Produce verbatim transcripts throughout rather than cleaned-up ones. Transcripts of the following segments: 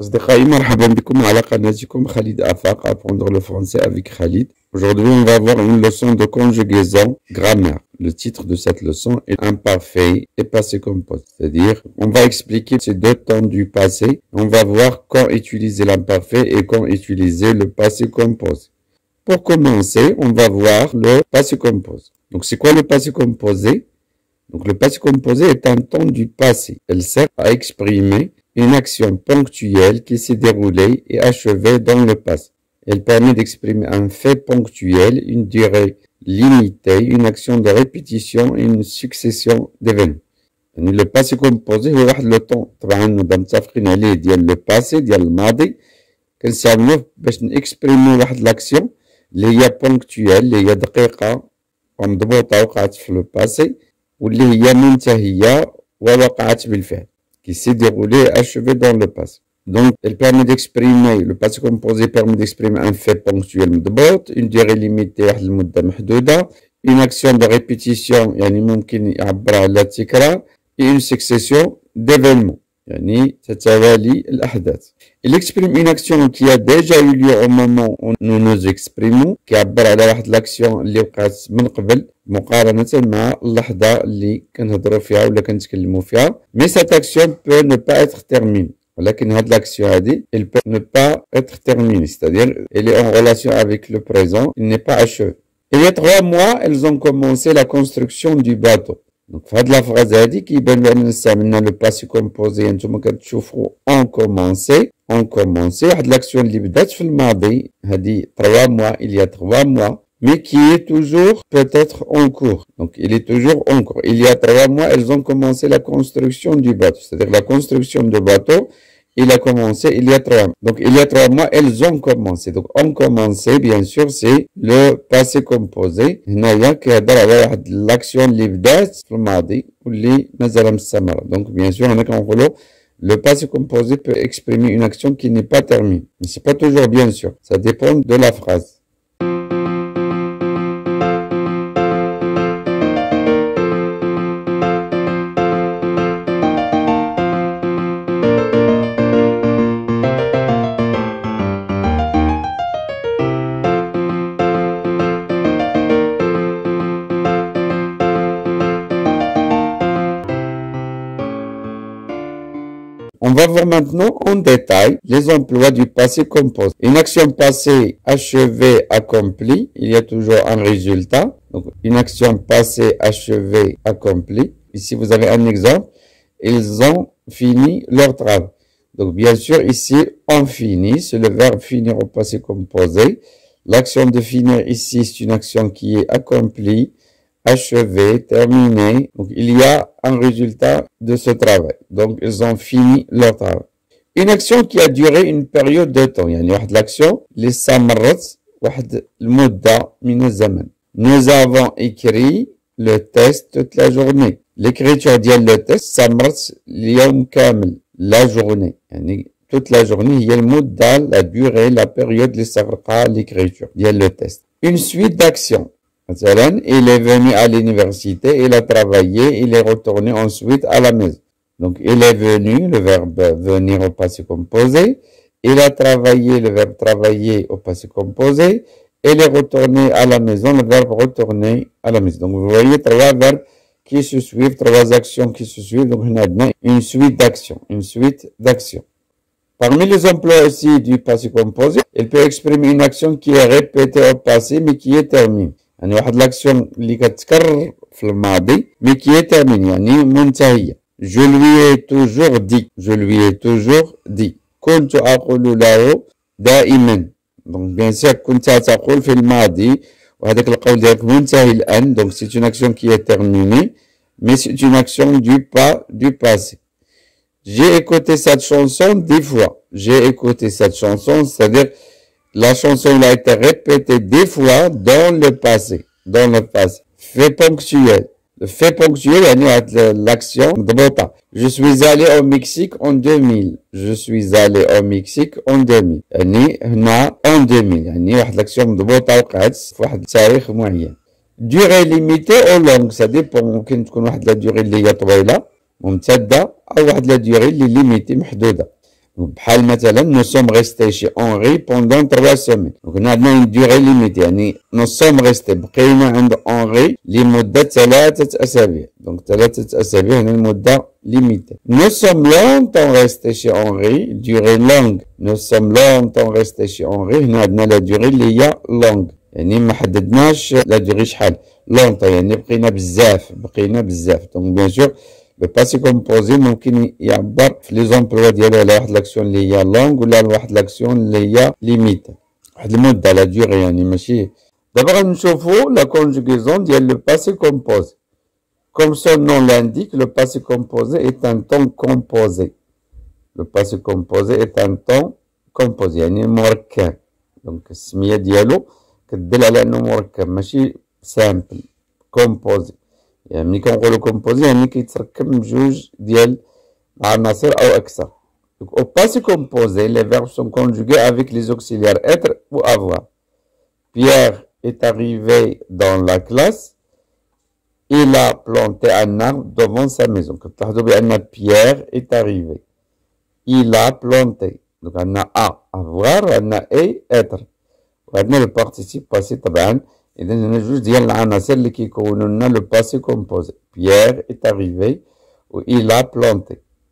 أصدقائي مرحبا بكم على قناتكم Khalid Afaq, apprendre le français avec Khalid. Aujourd'hui, on va voir une leçon de conjugaison grammaire. Le titre de cette leçon est imparfait et passé composé. C'est-à-dire, on va expliquer ces deux temps du passé. On va voir quand utiliser l'imparfait et quand utiliser le passé composé. Pour commencer, on va voir le passé composé. Donc, c'est quoi le passé composé? Donc, le passé composé est un temps du passé. Elle sert à exprimer une action ponctuelle qui s'est déroulée et achevée dans le passé. Elle permet d'exprimer un fait ponctuel, une durée limitée, une action de répétition et une succession d'événements. يعني le passé composé هو واحد لو طون طبعا نبقى متفقين عليه ديال لو باسي ديال الماضي كنستعملوه باش نكسبريمو واحد لاكسيون اللي هي بونكتويال اللي هي دقيقة ومضبوطة وقعت في لو باسي واللي هي منتهية ووقعت بالفعل qui s'est déroulé et achevé dans le passé. Donc, elle permet d'exprimer, le passé composé permet d'exprimer un fait ponctuel مضبوط, une durée limitée واحد المدة محدودة, une action de répétition يعني ممكن يعبر على التكرار, et une succession d'événements يعني تتوالي الأحداث. Il exprime une action qui a déjà eu lieu au moment où nous nous exprimons, كيعبر على واحد l'action اللي وقعت من قبل مقارنة مع اللحظة اللي كنهضروا فيها ولا كنتكلموا فيها. Mais cette action peut ne pas être terminée. ولكن هاد l'action هادي, elle peut ne pas être terminée, c'est-à-dire elle est en relation avec le présent, il n'est pas achevé. Il y a trois mois, elles ont commencé la construction du bateau. Donc في هاد الفراز هادي كيبان بأننا استعملنا لو باسي كومبوزي. نتوما كتشوفوا اون كومونسي اون كومونسي واحد لاكسيون اللي بدات في الماضي هادي trois mois, il y a trois mois, mais qui est toujours peut-être en cours. Donc il est toujours en cours. Il y a trois mois, elles ont commencé la construction du bateau. C'est-à-dire la construction du bateau, il a commencé il y a trois mois. Donc il y a trois mois, elles ont commencé. Donc ont commencé, bien sûr, c'est le passé composé. هنايا كيهضر على واحد l'action اللي بدات في الماضي واللي مازال مستمرة. Donc bien sûr, هنا كنقولوا le passé composé peut exprimer une action qui n'est pas terminée. Mais c'est pas toujours bien sûr. Ça dépend de la phrase. On va voir maintenant en détail les emplois du passé composé. Une action passée achevée accomplie, il y a toujours un résultat. Donc une action passée achevée accomplie. Ici vous avez un exemple. Ils ont fini leur travail. Donc bien sûr ici on finit, c'est le verbe finir au passé composé. L'action de finir ici c'est une action qui est accomplie, achevé, terminé. Donc, il y a un résultat de ce travail. Donc, ils ont fini leur travail. Une action qui a duré une période de temps. يعني واحد l'action اللي استمرت واحد المدة من الزمن. Nous avons écrit le test toute la journée. L'écriture ديال le test استمرت اليوم كامل. La journée. يعني toute la journée هي المدة, la durée, la période اللي استغرقها l'écriture ديال le test. Une suite d'actions. مثلا, il est venu à l'université, il a travaillé, il est retourné ensuite à la maison. Donc, il est venu, le verbe venir au passé composé. Il a travaillé, le verbe travailler au passé composé. Il est retourné à la maison, le verbe retourner à la maison. Donc, vous voyez trois verbes qui se suivent, trois actions qui se suivent. Donc, on a une suite d'actions, une suite d'actions. Parmi les emplois aussi du passé composé, il peut exprimer une action qui est répétée au passé, mais qui est terminée. يعني واحد l'action اللي كتكرر في الماضي mais qui est terminée يعني منتهية. Je lui ai toujours dit. Je lui ai toujours dit. كنت أقول له دائما. donc bien sûr كنت تقول في الماضي وهذاك القول ديالك منتهي الآن. donc c'est une action qui est terminée mais c'est une action du pas du passé. J'ai écouté cette chanson dix fois. J'ai écouté cette chanson, c'est-à-dire la chanson a été répétée des fois dans le passé. Dans le passé. Fait ponctuel. Le fait ponctuel, l'action مضبوطة. Je suis allé au Mexique en deux mille. Je suis allé au Mexique en deux mille. يعني هنا en deux mille. يعني واحد l'action مضبوطة وقعت في واحد التاريخ معين. Durée limitée ou longue. Ça dépend. ممكن تكون واحد la durée اللي هي طويلة ممتدة أو واحد la durée اللي limitée محدودة. بحال مثلا nous sommes restés chez Henri pendant trois semaines. دونك هنا عندنا une durée limite، يعني nous sommes restés بقينا عند Henri لمدة ثلاثة أسابيع. دونك ثلاثة أسابيع هنا المدة limitée. Nous sommes longtemps restés chez Henri، durée longue. Nous sommes longtemps restés chez Henri، هنا عندنا la durée اللي هي longue، يعني ما حددناش لا durée شحال. longtemps يعني بقينا بزاف، بقينا بزاف. دونك بيان سور لو باسي كومبوزي ممكن يعبر في لي زومبلوا ديالو على واحد لاكسيون اللي هي لونغ ولا على واحد لاكسيون اللي هي ليميت، واحد المده لا ديوغي يعني ماشي. دابا غنشوفو لا كونجوغيزون ديال لو باسي كومبوزي. كوم سون نون لانديك لو باسي كومبوزي ايت ان طون كومبوزي. لو باسي كومبوزي ايت ان طون كومبوزي يعني مركب. دونك السميه ديالو كتدل على انه مركب ماشي سامبل. كومبوزي يعني ملي كنقولو كومبوزي يعني كيتركب من بجوج ديال عناصر او اكثر. Donc au passé composé, les verbes sont conjugués avec les auxiliaires être ou avoir. Pierre est arrivé dans la classe. Il a planté un arbre devant sa maison. كتلاحظوا بأن Pierre est arrivé. Il a planté. Donc عندنا a avoir وعندنا a être. وعندنا le participe passé طبعا. إذا هنا جوج ديال العناصر اللي كيكونوا لنا لو باسي كومبوزي. Pierre est arrivé و il a planté.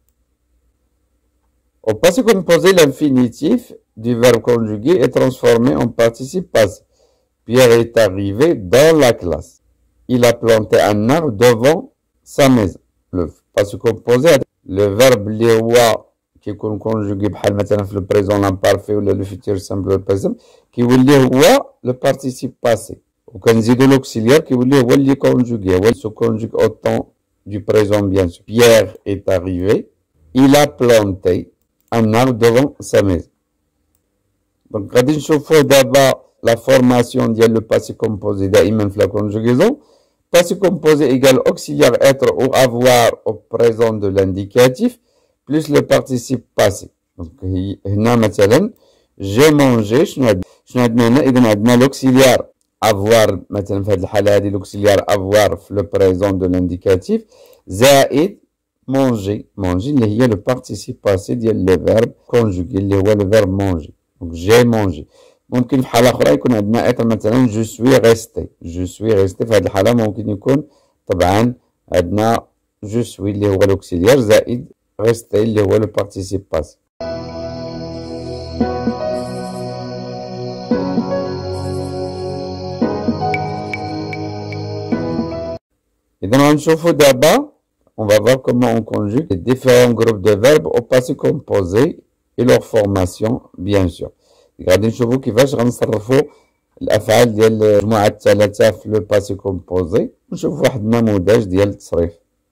Au passé composé, l'infinitif du verbe conjugué est transformé en participe passé. Pierre est arrivé dans la classe. Il a planté un arbre devant sa maison. Le passé composé, le verbe اللي هو كيكون كونجوغي بحال مثلا في لو بريزون لامبارفي ولا لو فيتور سامبل ولا بريزون كيولي هو لو بارتيسيب باسي. وكنزيدو لوكسيليير كيولي هو اللي كونجوغي، هو سو كونجوغ او طون du présent bien sûr. Pierre est arrivé. Il a planté un arbre devant sa maison. Donc غادي نشوفو دابا la formation ديال le passé composé دائما في la conjugaison. Passé composé égale auxiliaire être ou avoir au présent de l'indicatif plus le participe passé. Donc هنا مثلا j'ai mangé شنو شنو عندنا هنا؟ إذا عندنا l'auxiliaire avoir مثلا في هذه الحالة هذه l'auxiliaire avoir في le présent de l'indicatif زائد manger. manger اللي هي le participe passé ديال le verbe conjugué اللي هو le verbe manger. donc j'ai mangé. ممكن في حالة أخرى يكون عندنا être مثلا je suis resté. je suis resté في هذه الحالة ممكن يكون طبعا عندنا je suis اللي هو l'auxiliaire زائد resté اللي هو le participe passé. إذا غنشوفو دابا on va voir comment on conjugue les différents groupes de verbes au passé composé et leur formation bien sûr. غادي نشوفو كيفاش غنصرفو الأفعال ديال المجموعة الثلاثة في لو باسي كومبوزي ونشوفو واحد النموذج ديال التصريف.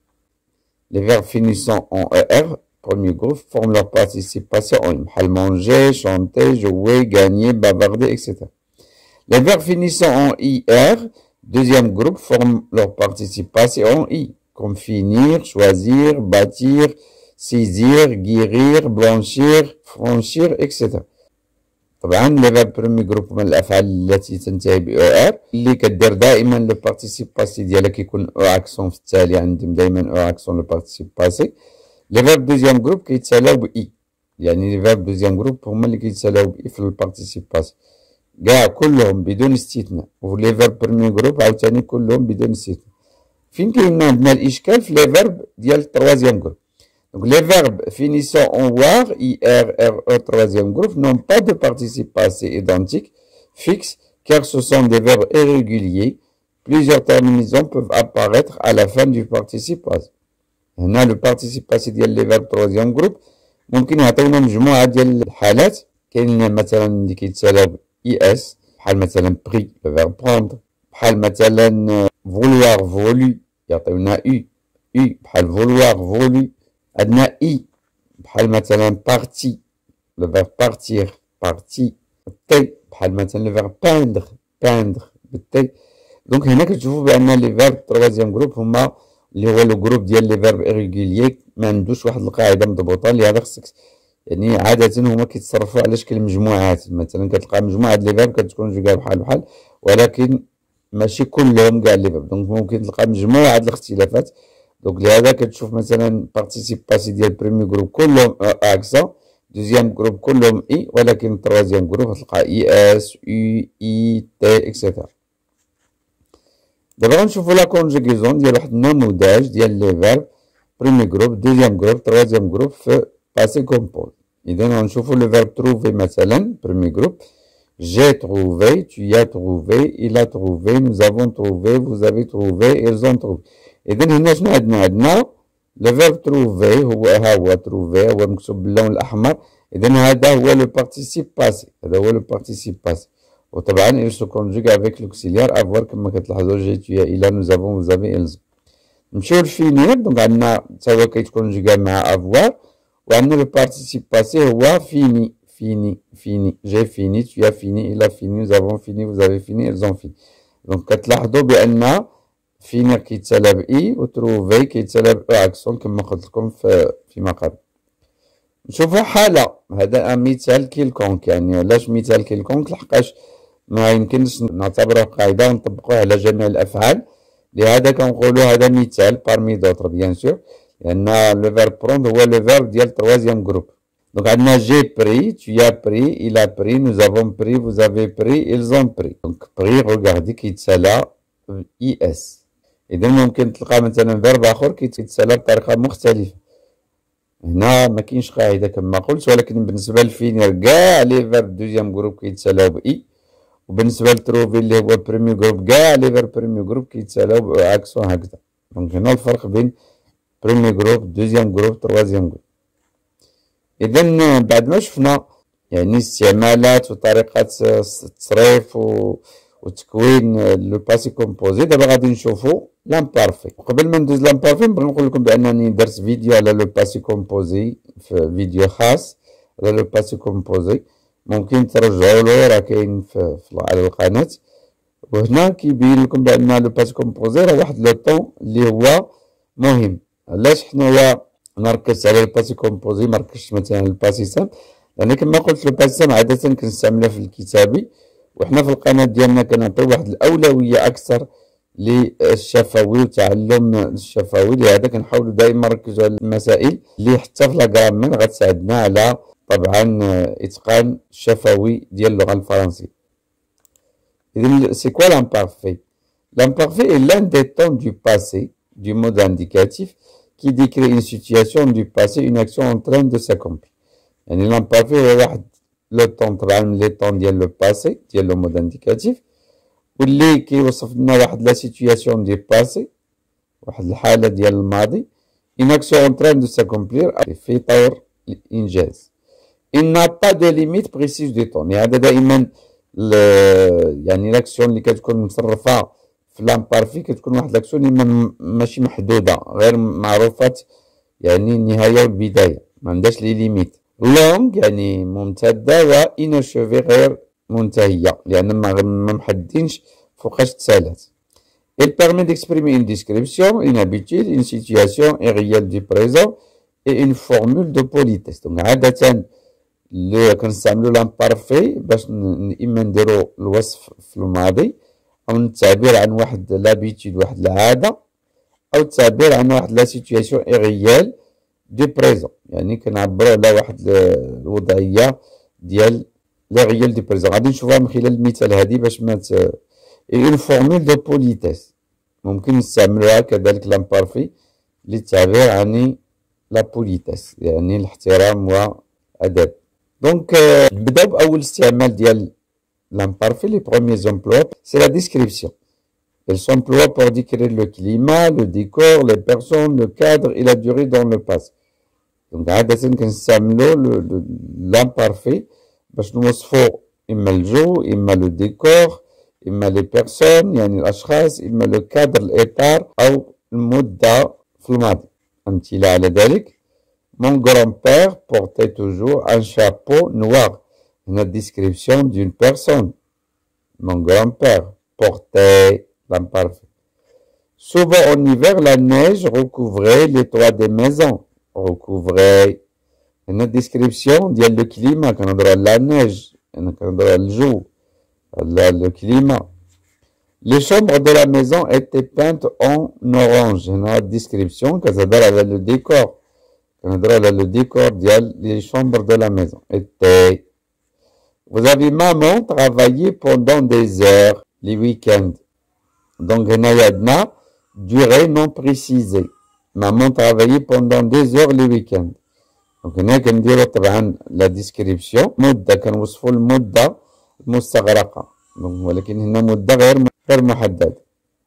Les verbes finissant en er, premier groupe, forment leur participe passé en im. بحال manger, chanter, jouer, gagner, bavarder, et cetera. Les verbes finissant en ir, deuxième groupe, forment leur participe passé en i, comme finir, choisir, bâtir, saisir, guérir, blanchir, franchir, et cetera. طبعا لي فيرب برومي جروب من الافعال التي تنتهي ب او ار اللي كدير دائما لو بارتيسيب باسي ديالها كيكون او اكسون في التالي، عندهم دائما او اكسون لو بارتيسيب باسي. لي فيرب دوزيام جروب كيتسالاو ب اي، يعني لي فيرب دوزيام جروب هما اللي كيتسالاو ب اي في البارتيسيب باسي كاع كلهم بدون استثناء، ولي فيرب برومي جروب عاوتاني كلهم بدون استثناء. فين كاين عندنا الاشكال؟ في لي فيرب ديال التروازيام جروب. Donc les verbes finissant en war, ir, re, troisième groupe, n'ont pas de participe passé identique fixe, car ce sont des verbes irréguliers. Plusieurs terminaisons peuvent apparaître à la fin du participe passé. هنا le participe passé ديال les verbes troisième groupe ممكن يعطيونا مجموعة ديال الحالات. كاين مثلا اللي كيتسالاو ب es بحال مثلا pris le verbe prendre، بحال مثلا vouloir voulu يعطيونا u u بحال vouloir voulu. عندنا اي بحال مثلا بارتي لو فيرب بارتير بارتي. تي بحال مثلا لو فيرب باندغ باندغ بالتي. دونك هنا كتشوفوا بان لي فيرب تروازيام جروب هما اللي هو لو جروب ديال لي فيرب ايريغوليي ما عندوش واحد القاعده مضبوطه، لهذا خصك يعني عاده هما كيتصرفوا على شكل مجموعات. مثلا كتلقى مجموعه لي فيرب كتكون جوجا بحال بحال ولكن ماشي كلهم كاع لي فيرب، دونك ممكن تلقى مجموعه د الاختلافات. دونك لهذا كتشوف مثلا بارتيسيب باسي ديال بريمي جروب كلهم اكسون، دوزيام جروب كلهم اي، ولكن تروازيام جروب تلقى اي اس يو اي تي اكسيتيرا. دابا غنشوفو لا كونجيغيزون ديال واحد النموذج ديال لي فيرب بريمي جروب دوزيام جروب تروازيام جروب في باسي كومبوز. اذا غنشوفو لو فيرب تروفي مثلا بريمي جروب j'ai trouvé, tu as trouvé, il a trouvé, nous avons trouvé, vous avez trouvé, ils ont trouvé. إذن هنا شنو عندنا؟ عندنا لو فيرب تروفي هو ها هو تروفي هو مكتوب باللون الأحمر. إذن هذا هو لو بارتيسيب باسي، هذا هو لو بارتيسيب باسي. وطبعا il se conjugue avec l'auxiliaire avoir كما كتلاحظوا j'ai, tu as, il a, nous avons, vous avez, ils ont. نمشيو لفينير، دونك عندنا تا هو كيتكونجوغا مع افوار، وعندنا لو بارتيسيب باسي هو فيني. Fini, fini, j'ai fini, tu as fini, il a fini, nous avons fini, vous avez fini, ils ont fini. Donc كتلاحظوا بأن فينير كيتسالى بإي وتروفي كيتسالى بأكسون كما قلت لكم في فيما قبل. نشوفوا حالة، هذا مثال كيلكونك، يعني علاش مثال كيلكونك؟ لحقاش ما يمكنش نعتبره قاعدة ونطبقوه على جميع الأفعال، لهذا كنقولوا هذا مثال بارمي دوطر بيان سور، لأن لو فيرب بروند هو لو فيرب ديال تروازيام جروب. Donc, j'ai pris, tu as pris, il a pris, nous avons pris, vous avez pris, ils ont pris. Donc, pris, regardez, كيتسالى إس. إذا ممكن تلقى مثلا فيرب آخر كيتسالى بطريقة مختلفة. هنا ما كاينش قاعدة كما قلت، ولكن بالنسبة للفينير كاع لي فيرب دوزيام جروب كيتسالاو بإي، وبالنسبة لتروفي اللي هو بريميو جروب كاع لي فيرب بريميو جروب كيتسالاو بأكسون هكذا. دونك هنا الفرق بين بريميو جروب دوزيام جروب تروازيام جروب. إذا بعد ما شفنا يعني استعمالات وطريقة التصريف وتكوين لو باسي كومبوزي، دابا غادي نشوفو لامبارفي. قبل ما ندوز لامبارفي نبغي نقول لكم بأنني درت فيديو على لو باسي كومبوزي، في فيديو خاص على لو باسي كومبوزي، ممكن ترجعوا له، راه كاين في على القناة. وهنا كيبين لكم بأن لو باسي كومبوزي راه واحد لو طون اللي هو مهم. علاش حنايا نركز على الباسي كومبوزي ما ركزتش مثلا على الباسي سام؟ لان كما قلت الباسي سام عاده كنستعملها في الكتابي، وحنا في القناه ديالنا كنعطيو واحد الاولويه اكثر للشفوي وتعلم الشفوي، لهذا كنحاولوا دائما نركزوا على المسائل اللي حتى في لاغرامير غتساعدنا على طبعا اتقان الشفوي ديال اللغه الفرنسيه. اذا سي كوا لامبارفي؟ L'imparfait est l'un des temps du passé du mode indicatif qui décrit une situation du passé, une action en train de s'accomplir. يعني l'imparfait هو واحد لو طون طبعا من لي طون ديال لو باسي ديال لو مود انديكاتيف، واللي كيوصف لنا واحد لا سيتوياسيون ديال باسي، واحد الحالة ديال الماضي، une action en train de s'accomplir في طور الإنجاز. Il n'a pas de limite précise du temps. يعني هذا دائما يعني لاكسيون اللي كتكون مصرفة في لامبارفي كتكون واحد لاكسيون اللي ماشي محدودة، غير معروفة يعني النهاية والبداية، ما عندهاش لي ليميت. لونغ يعني ممتدة، و اناشوفي غير منتهية، لأن ما محددينش فوقاش تسالات. Il permet d'exprimer une description, une habitude, une situation réelle du présent et une formule de politesse. Donc عادة اللي كنستعملو لامبارفي باش إما نديرو الوصف في الماضي، أو التعبير عن واحد لابيتود واحد العادة، أو التعبير عن واحد لا سيتوياسيون ريال دو بريزون، يعني كنعبرو على واحد الوضعية ديال لي ريال دو بريزون. غادي نشوفوها من خلال المثال هادي باش ما ت اون فورمول دو بوليتيس ممكن نستعملوها كذلك لامبارفي للتعبير عن لا بوليتيس، يعني الاحترام وأدب. دونك نبداو بأول استعمال ديال l'imparfait. Les premiers emplois, c'est la description. Elle s'emploie pour décrire le climat, le décor, les personnes, le cadre et la durée dans le passé. Donc, عادة كنستعملو l'imparfait باش نوصفو إما الجو، إما لو ديكور، إما لي بيرسون يعني الأشخاص، إما لو كادر الإطار أو المدة في الماضي. أمثلة على ذلك: Mon grand-père portait toujours un chapeau noir. Une description d'une personne. Mon grand-père portait l'imparfait. Souvent en hiver, la neige recouvrait les toits des maisons. Recouvrait. Une description ديال le climat. كنهضروا على la neige. كنهضروا على الجو. على le climat. Les chambres de la maison étaient peintes en orange. هنا description كتهضر على le décor. كنهضروا على le décor ديال les chambres de la maison. été. Vous avez maman travaillé pendant des heures les week-ends. Donc هنايا عندنا durée non précisée. maman travaillait pendant des heures les week-ends. دونك هنا كنديرو طبعا لا ديسكريبسيون مده كنوصفو المده المستغرقه دونك ولكن هنا مده غير غير محدده.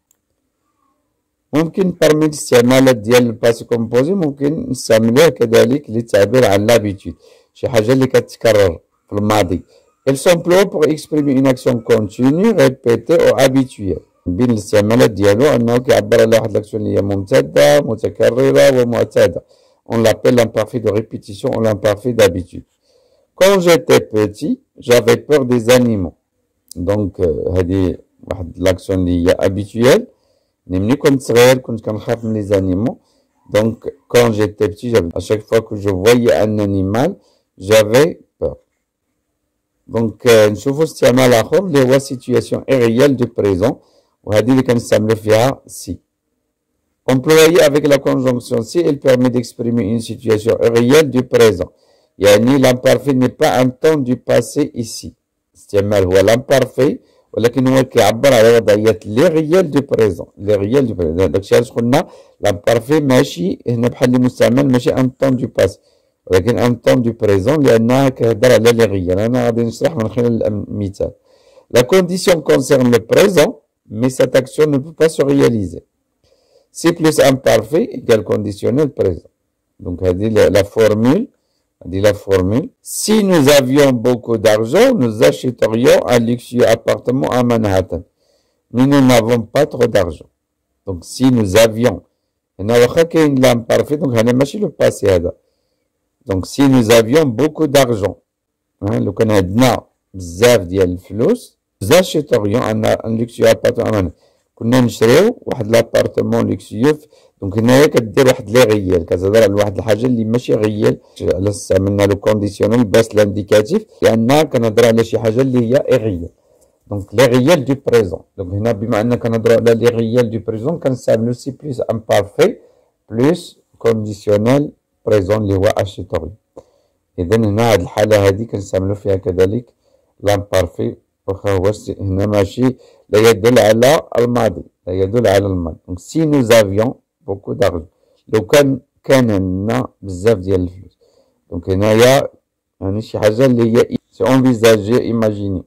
ممكن برمي الاستعمالات ديال الباسي كومبوزي ممكن نستعملوه كذلك للتعبير عن لابيتود شي حاجه اللي كتكرر في الماضي. Elles s'emploient pour exprimer une action continue, répétée ou habituelle. بين الاستعمالات ديالو انه كيعبر على واحد الاكسيون اللي هي ممتده متكرره ومعتاده. On l'appelle l'imparfait de répétition ou l'imparfait d'habitude. Quand j'étais petit, j'avais peur des animaux. Donc, هذه واحد l'action اللي هي habituelle. ملي كنت صغير كنت كنخاف من les animaux. Donc, quand j'étais petit, à chaque fois que je voyais un animal, j'avais peur. Donc, نشوفوا استعمال آخر اللي هو situation irréelle du présent. وهذه اللي كنستعملوا فيها si. Employé avec la conjonction si, elle permet d'exprimer une situation réelle du présent. يعني l'imparfait n'est pas un temps du passé ici. استعمال هو l'imparfait ولكن هو كيعبر على وضعيات لي ريال دو بريزون لي ريال دو بريزون. داكشي علاش قلنا l'imparfait ماشي هنا بحال اللي مستعمل ماشي ان طون دو باسي ولكن ان طون دو بريزون لانها كيهضر على لي ريال. انا غادي نشرح من خلال المثال. La condition concerne le présent mais cette action ne peut pas se réaliser. Si plus imparfait égale conditionnel présent. Donc, elle dit la, la formule. Elle dit la formule. Si nous avions beaucoup d'argent, nous achèterions un luxueux appartement à Manhattan. Mais nous n'avons pas trop d'argent. Donc, si nous avions. هنا واخا كاين l'imparfait, donc هنا ماشي le passé هذا. Donc, si nous avions beaucoup d'argent. لو كان عندنا بزاف ديال الفلوس, nous achèterions un, un luxueux appartement à Manhattan. كنا نشريو واحد لابارتمون لوكسيو. دونك هنايا كدير واحد لي غيال كتهضر على واحد الحاجه اللي ماشي غيال. علاش استعملنا لو كونديسيونيل باس لانديكاتيف لان كنهضر على شي حاجه اللي هي غيال. دونك لي غيال دو بريزون. دونك هنا بما ان كنهضروا على لي غيال دو بريزون كنستعملو سي بلس امبارفي بلس كونديسيونيل بريزون اللي هو اشيتوري. اذا هنا هاد الحاله هادي كنستعملو فيها كذلك لامبارفي واخا هو هنا ماشي لا يدل على الماضي لا يدل على الماضي. دونك سي نو افيون بوكو دارجون لو كان كان عندنا بزاف ديال الفلوس. دونك هنايا يعني شي حاجه اللي هي سي انفيزاجي ايماجيني.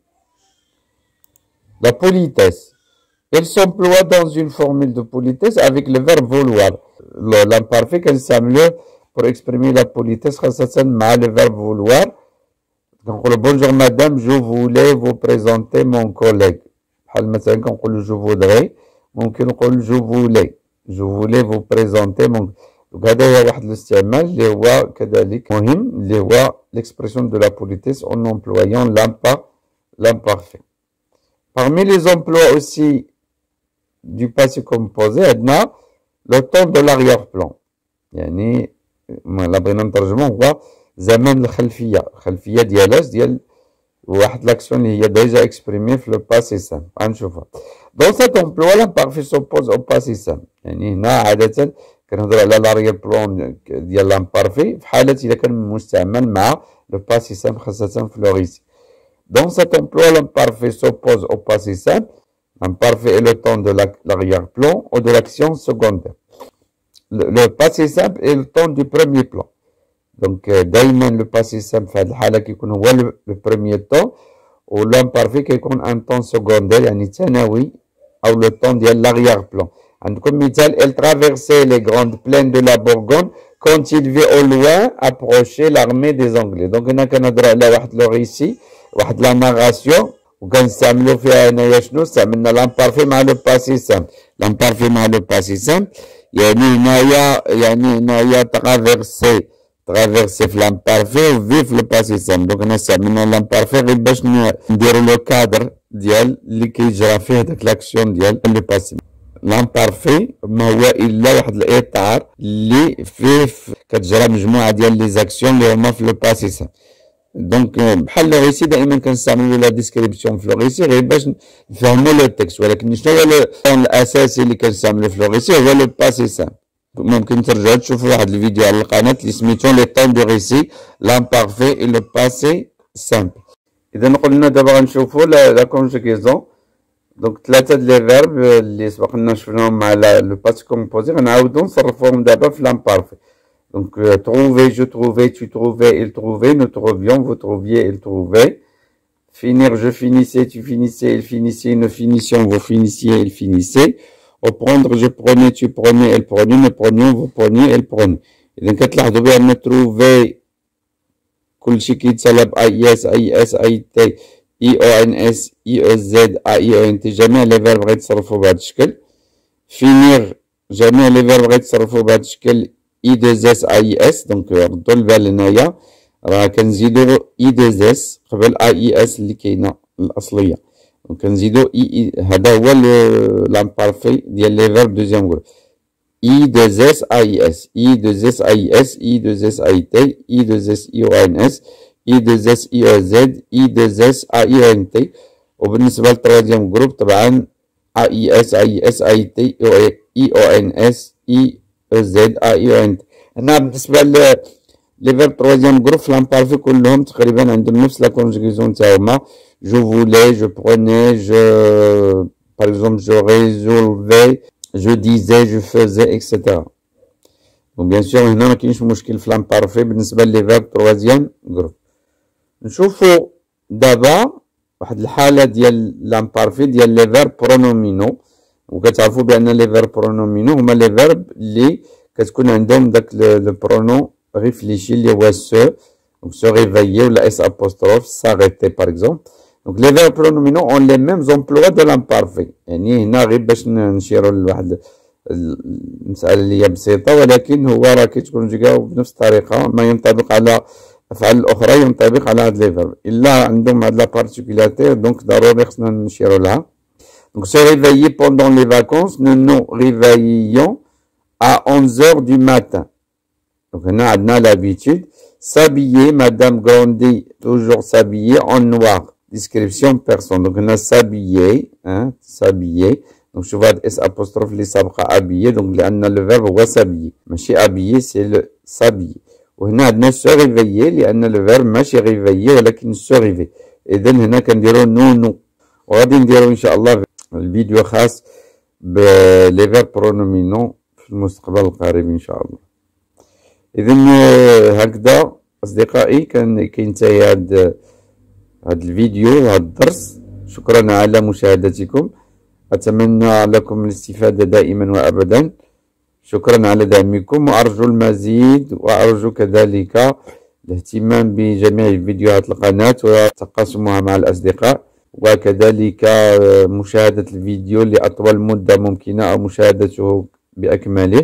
لا بوليتيس elle s'emploie dans une formule de politesse avec le verbe vouloir. l'imparfait كنستعملوه pour exprimer la politesse خاصة مع le verbe vouloir. كنقولو bonjour madame je voulais vous présenter mon collègue. بحال مثلا كنقولو جو فودغي ممكن نقول جو فولي جو فولي فو بريزونتي. دونك هذا هو واحد الاستعمال اللي هو كذلك مهم اللي هو ليكسبرسيون دو لا بوليتيس اون امبلويون لامبا لامبارفي. Parmi les emplois aussi du passé composé عندنا لو طون دو l'arrière-plan. يعني لا بغينا نترجمو هو زمان الخلفيه. الخلفيه ديالاش ديال واحد l'action اللي هي déjà exprimée في le passé simple. غنشوفها. Dans cet emploi, l'imparfait s'oppose au passé simple. يعني هنا عادة كنهضروا على l'arrière plan ديال l'imparfait في حالة إذا كان مستعمل مع le passé simple خاصة في le récit. Dans cet emploi, l'imparfait s'oppose au passé simple. L'imparfait est le temps de l'arrière-plan ou de l'action secondaire. Le, le passé simple est le temps du premier plan. دونك دائما لو باسي سامبل في هذه الحاله كيكون هو لو بروميير طون و لامبارفي كيكون ان طون سكوندير يعني ثانوي او لو طون ديال لاغيير بلان. عندكم مثال elle traversait les grandes plaines de la Bourgogne quand il vit au loin approcher l'armée des Anglais. دونك هنا كنهضروا على واحد لو ريسي واحد لا ناراسيون وكنستعملوا فيها هنايا شنو استعملنا لامبارفي مع لو باسي سامبل. لامبارفي مع لو باسي سامبل يعني هنايا يعني هنايا traversait traverser في l'imparfait و vivre le passé simple. دونك هنا استعملنا l'imparfait غير باش نديرو لو كادر ديال اللي كيجرى فيه داك لاكسيون ديال لو باسي. l'imparfait ما هو الا واحد الاطار اللي فيه كتجرى مجموعه ديال لي زاكسيون اللي هما في لو باسي سامبل. دونك بحال لو ريسي دائما كنستعملو لا ديسكريبسيون في لو ريسي غير باش نفهمو لو تكست. ولكن شنو هو الطون الاساسي اللي كنستعملو في لو ريسي هو لو باسي سامبل. ممكن ترجعوا تشوفوا واحد الفيديو على القناة اللي سميتو لي طون دو ريسي لامبارفي اي لو باسي سامبل. إذا قلنا دابا غنشوفوا لا كونجوغيزون. دونك ثلاثة د لي فيرب اللي سبقنا شفناهم مع لو باسي كومبوزي غنعاودو نصرفوهم دابا في لامبارفي. Donc, euh, trouver, je trouvais, tu trouvais, il trouvait, nous trouvions, vous trouviez, il trouvait. Finir, je finissais, tu finissais, il finissait, nous finissions, vous finissiez, il finissait. Reprendre, je prenais, tu prenais, elle prenait, nous prenions, vous preniez, elle prenait. إذا كتلاحظوا بأن trouver كلشي كيتسالى ب I S, I S, I T, I O N S, I E Z, A I O N T. جميع لي فيرب غيتصرفوا بهذا الشكل. Finir, جميع لي فيرب غيتصرفوا بهذا الشكل. I deux S A I S. دونك ردوا البال هنايا راه كنزيدو I deux S قبل A I S اللي كاينه الاصليه. دونك كنزيدو I هذا هو لامبارفي ديال لي فيرب دوزيام جروب. I deux S A I S, I deux S A I S, I deux S I T, I deux S I O N S, I deux S I E Z, I deux S A I O N T. وبالنسبه للتروازيام جروب طبعا A I S A I S I T I O N S I Z A I O N T. هنا بالنسبه ل لي فيرب تروازيام جروب في لامبارفي كلهم تقريبا عندهم نفس لا كونجوغيزون تاعهما. جو فولي، جو بروني، جو باغ اكزومبل جو ريزولفي، جو ديزي، جو فوزي اكسيتيرا. دونك بيان سور هنا ما كاينش مشكل في لامبارفي بالنسبه لي فيرب تروازيام جروب. نشوفوا دابا واحد الحاله ديال لامبارفي ديال لي فيرب برونومينو. وكتعرفوا بان لي فيرب برونومينو هما لي فيرب اللي كتكون عندهم داك لو برونو réfléchi اللي هو سو. دونك سو ريفايي ولا اس apostrophe s'arrêter par exemple. دونك لي فيرب برونومينو اون لي ميم زومبلوا دو لامبارفي. يعني هنا غير باش نشيروا لواحد المساله اللي هي بسيطه ولكن هو راه كتكون جاو بنفس الطريقه. ما ينطبق على الافعال الاخرى ينطبق على هاد لي فيرب الا عندهم هاد لا بارتيكولاريتي. دونك ضروري خصنا نشيروا لها. Donc se réveiller pendant les vacances, nous nous réveillions à onze heures du matin. Donc on a l'habitude. S'habiller, Madame Grandy, toujours s'habiller en noir. Description personne. Donc on a s'habiller, hein, s'habiller. Donc je vois S apostrophe les sabqa habiller. Donc on a le verbe هو s'habiller. ماشي habiller, c'est le s'habiller. وهنا عندنا se réveiller لأن le verbe ماشي réveiller ولكن se réveiller. إذن هنا كنديرو نو نو. وغادي نديرو إن شاء الله الفيديو خاص بلي فيرب برونومينو في المستقبل القريب ان شاء الله. اذا هكذا اصدقائي كان كينتهي هذا هذا الفيديو وهذا الدرس. شكرا على مشاهدتكم. اتمنى لكم الاستفاده دائما وابدا. شكرا على دعمكم وارجو المزيد وارجو كذلك الاهتمام بجميع فيديوهات القناه وتقاسمها مع الاصدقاء وكذلك مشاهدة الفيديو لأطول مدة ممكنة أو مشاهدته بأكمله.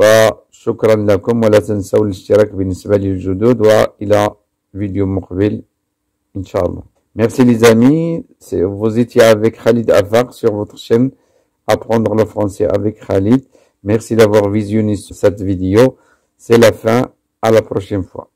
وشكرا لكم ولا تنسوا الاشتراك بالنسبة للجدد وإلى فيديو مقبل إن شاء الله. Merci les amis, vous étiez avec Khalid Afaq sur votre chaîne Apprendre le français avec Khalid. Merci d'avoir visionné cette vidéo. C'est la fin, à la prochaine fois.